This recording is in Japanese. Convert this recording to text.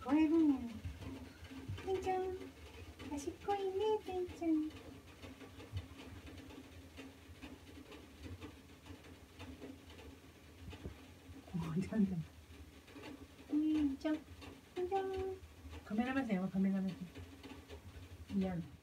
超えるんや。てんちゃん、賢いね、てんちゃん。てんちゃん、てんちゃん、てんちゃん。カメラ目線はカメラ目線。嫌な。